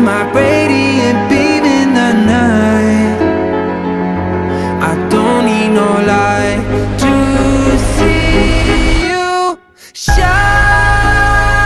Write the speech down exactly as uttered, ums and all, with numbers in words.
my radiant beam in the night. I don't need no light.